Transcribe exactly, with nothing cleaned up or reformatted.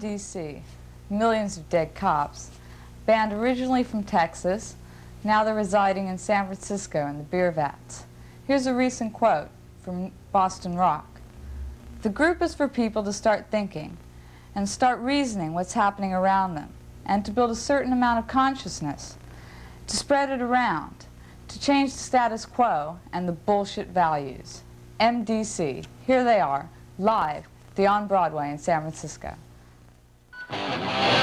D C, Millions of Dead Cops, band originally from Texas, now they're residing in San Francisco in the beer vats. Here's a recent quote from Boston Rock. "The group is for people to start thinking and start reasoning what's happening around them, and to build a certain amount of consciousness, to spread it around, to change the status quo and the bullshit values." M D C, here they are, live, the On Broadway in San Francisco.